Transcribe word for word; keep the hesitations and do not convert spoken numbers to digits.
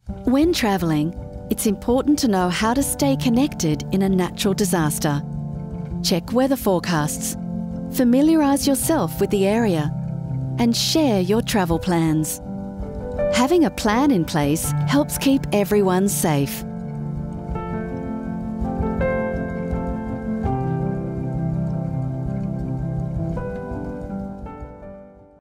When travelling, it's important to know how to stay connected in a natural disaster. Check weather forecasts, familiarise yourself with the area, and share your travel plans. Having a plan in place helps keep everyone safe.